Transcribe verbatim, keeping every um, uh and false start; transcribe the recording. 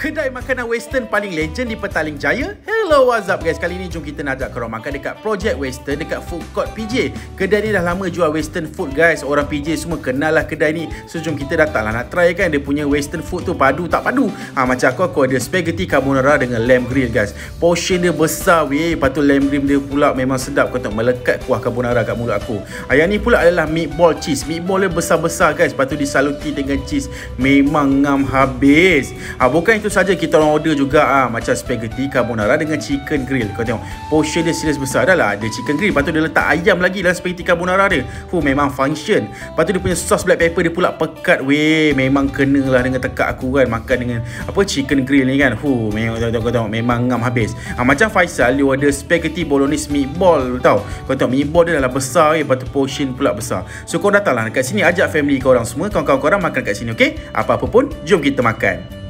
Kedai makanan western paling legend di Petaling Jaya. Hello, what's up guys? Kali ni jom kita nak ajak korang makan dekat Project Western dekat Food Court P J. Kedai ni dah lama jual western food guys. Orang P J semua kenal lah kedai ni. So jom kita datang lah nak try kan. Dia punya western food tu padu tak padu. Ha, macam aku, aku ada spaghetti carbonara dengan lamb grill guys. Portion dia besar weh. Lepas tu lamb grill dia pula memang sedap. Kau tengok melekat kuah carbonara kat mulut aku. Ha, yang ni pula adalah meatball cheese. Meatball dia besar-besar guys. Lepas tu disaluti dengan cheese. Memang ngam habis. Ha, bukan itu saja, kita orang order juga ah macam spaghetti carbonara dengan chicken grill. Kau tengok portion dia serius besar dah lah. Ada chicken grill, lepas tu dia letak ayam lagi dalam spaghetti carbonara dia. Hu, memang function. Lepas tu dia punya sos black pepper dia pula pekat weh. Memang kena lah dengan tekak aku kan makan dengan apa chicken grill ni kan. Hu, memang kau tengok, tengok memang ngam habis. Ha, macam Faisal dia ada spaghetti bolognese meatball tau. Kau tengok meatball dia dah besar weh, lepas tu portion pula besar. So kau datanglah dekat sini, ajak family kau orang semua, kawan-kawan kau orang makan kat sini, okey? Apa-apa pun jom kita makan.